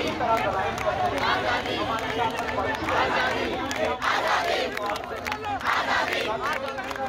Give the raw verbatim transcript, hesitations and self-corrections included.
इसी तरह लड़ाई करते हुए हमारे सामने परिचय